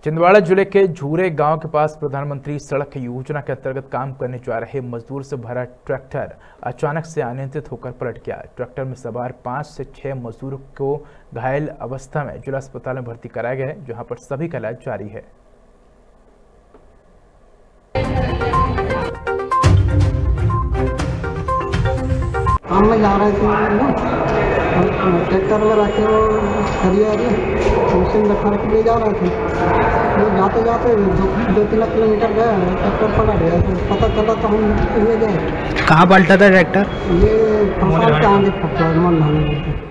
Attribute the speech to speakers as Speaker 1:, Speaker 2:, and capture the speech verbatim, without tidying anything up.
Speaker 1: छिंदवाड़ा जिले के झूरे गांव के पास प्रधानमंत्री सड़क योजना के अंतर्गत काम करने जा रहे मजदूर से भरा ट्रैक्टर अचानक से अनियंत्रित होकर पलट गया। ट्रैक्टर में सवार पाँच से छह मजदूरों को घायल अवस्था में जिला अस्पताल में भर्ती कराया गया है, जहां पर सभी का इलाज जारी है।
Speaker 2: काम में जा रहे थे ट्रैक्टर में रखे वो खरिया मशीन रखा रख ले जा रहे थे। वो जाते जाते दो, दो तीन किलोमीटर गए, ट्रैक्टर पलट गया। पता चला तो हम ये गए।
Speaker 3: कहाँ पलटा था ट्रैक्टर?
Speaker 2: ये आगे